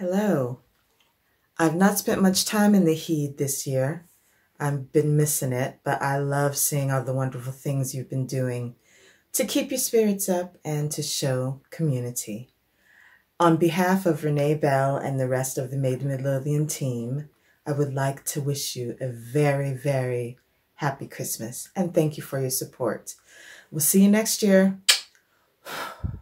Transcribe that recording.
Hello. I've not spent much time in the Heed this year. I've been missing it, but I love seeing all the wonderful things you've been doing to keep your spirits up and to show community. On behalf of Renee Bell and the rest of the Made in Midlothian team, I would like to wish you a very, very happy Christmas and thank you for your support. We'll see you next year.